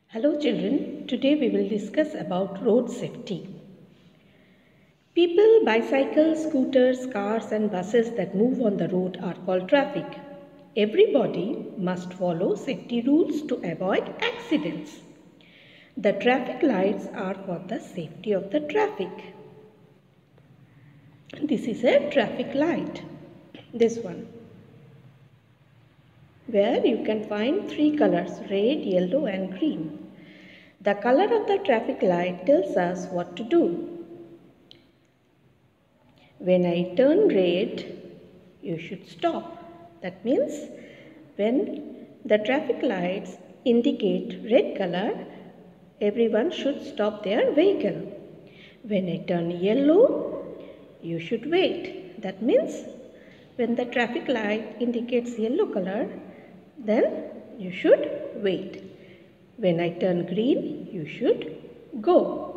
Hello children, today we will discuss about road safety. People, bicycles, scooters, cars and buses that move on the road are called traffic. Everybody must follow safety rules to avoid accidents. The traffic lights are for the safety of the traffic. This is a traffic light, this one, where you can find three colors, red, yellow and green. The color of the traffic light tells us what to do. When I turn red, you should stop. That means when the traffic lights indicate red color, everyone should stop their vehicle. When I turn yellow, you should wait. That means when the traffic light indicates yellow color, then you should wait. When I turn green, you should go.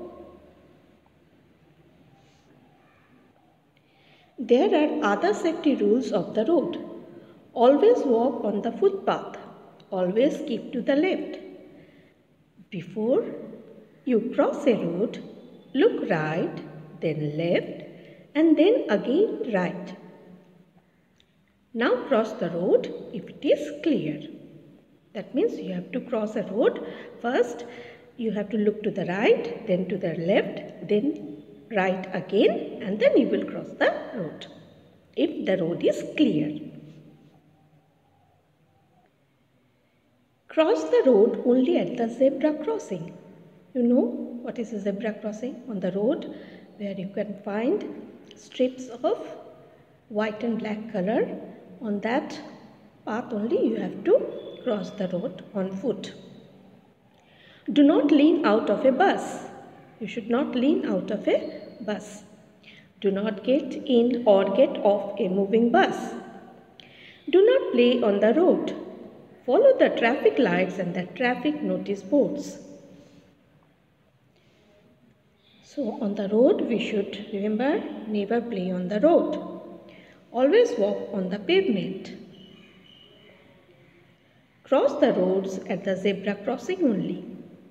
There are other safety rules of the road. Always walk on the footpath. Always keep to the left. Before you cross a road, look right, then left, and then again right. Now cross the road if it is clear. That means you have to cross a road. First, you have to look to the right, then to the left, then right again, and then you will cross the road if the road is clear. Cross the road only at the zebra crossing. You know what is a zebra crossing? On the road where you can find strips of white and black color. On that path only you have to cross the road on foot. Do not lean out of a bus. You should not lean out of a bus. Do not get in or get off a moving bus. Do not play on the road. Follow the traffic lights and the traffic notice boards. So on the road we should remember never play on the road. Always walk on the pavement. Cross the roads at the zebra crossing only.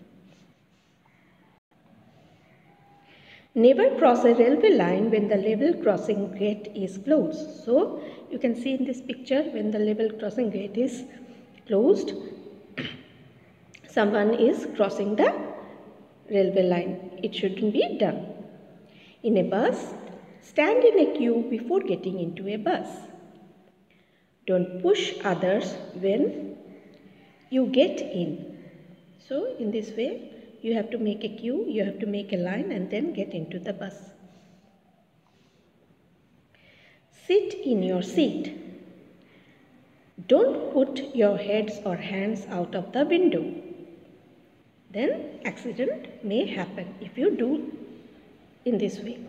Never cross a railway line when the level crossing gate is closed. So you can see in this picture when the level crossing gate is closed, someone is crossing the railway line. It shouldn't be done. In a bus, stand in a queue before getting into a bus. Don't push others when you get in. So in this way, you have to make a queue, you have to make a line and then get into the bus. Sit in your seat. Don't put your heads or hands out of the window. Then accident may happen if you do in this way.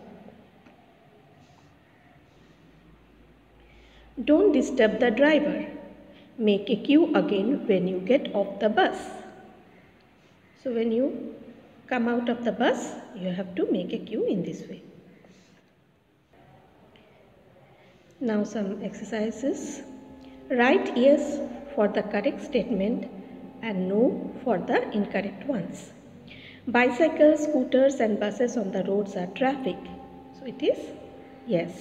Don't disturb the driver. Make a queue again when you get off the bus. So when you come out of the bus, you have to make a queue in this way. Now some exercises. Write yes for the correct statement and no for the incorrect ones. Bicycles, scooters and buses on the roads are traffic. So it is yes.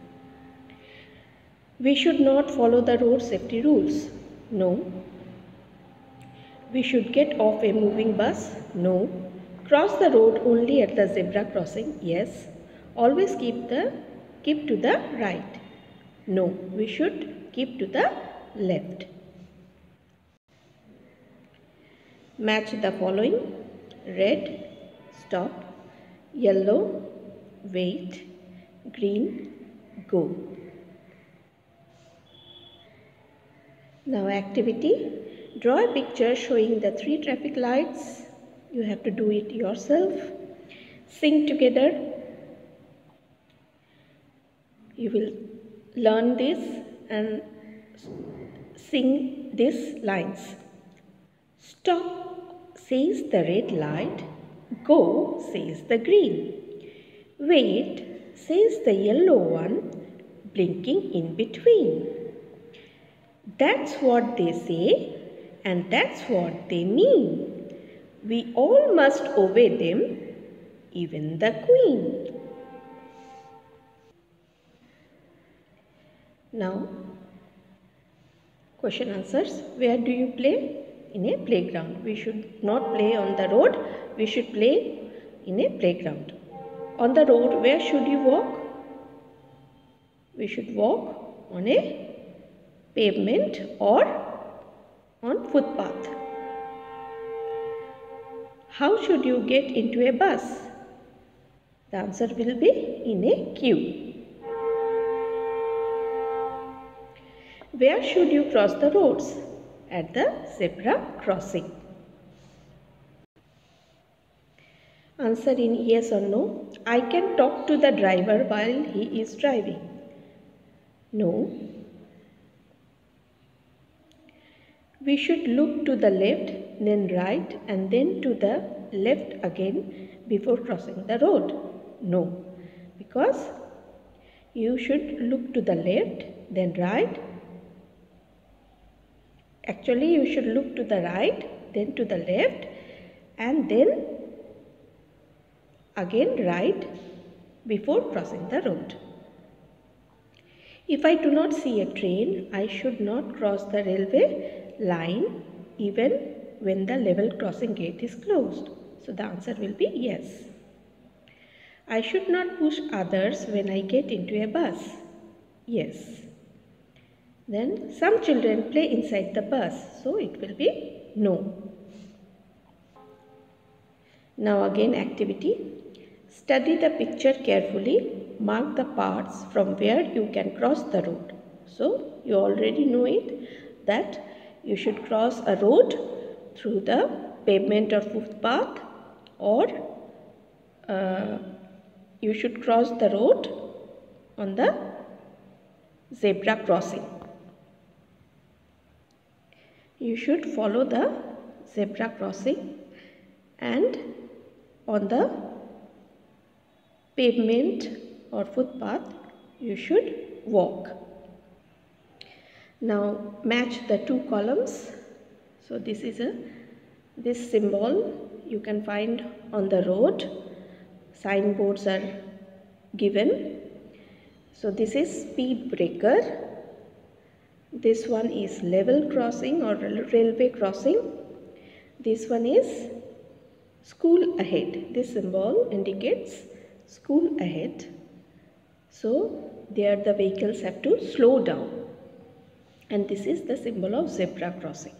We should not follow the road safety rules. No. We should get off a moving bus. No. Cross the road only at the zebra crossing. Yes. Always keep to the right. No. We should keep to the left. Match the following: red, stop; yellow, wait; green, go. Now activity. Draw a picture showing the three traffic lights. You have to do it yourself. Sing together. You will learn this and sing these lines. Stop, says the red light. Go, says the green. Wait, says the yellow one, blinking in between. That's what they say and that's what they mean. We all must obey them, even the queen. Now, question answers. Where do you play? In a playground. We should not play on the road. We should play in a playground. On the road, where should you walk? We should walk on a pavement or on footpath. How should you get into a bus? The answer will be in a queue. Where should you cross the roads? At the zebra crossing. Answer in yes or no. I can talk to the driver while he is driving. No. We should look to the left, then right, and then to the left again before crossing the road. No, because you should look to the left, then right. Actually, you should look to the right, then to the left, and then again right before crossing the road. If I do not see a train, I should not cross the railway line even when the level crossing gate is closed. So the answer will be yes. I should not push others when I get into a bus. Yes. Then some children play inside the bus, so it will be no. Now again activity. Study the picture carefully. Mark the parts from where you can cross the road. So you already know it that you should cross a road through the pavement or footpath, or you should cross the road on the zebra crossing. You should follow the zebra crossing, and on the pavement or footpath you should walk. Now match the two columns. So this symbol you can find on the road. Signboards are given. So this is speed breaker. This one is level crossing or railway crossing. This one is school ahead. This symbol indicates school ahead. So there the vehicles have to slow down. And this is the symbol of zebra crossing.